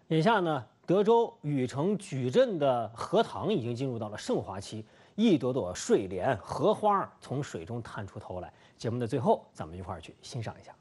眼下呢，德州禹城矩阵的荷塘已经进入到了盛华期，一朵朵睡莲、荷花从水中探出头来。节目的最后，咱们一块儿去欣赏一下。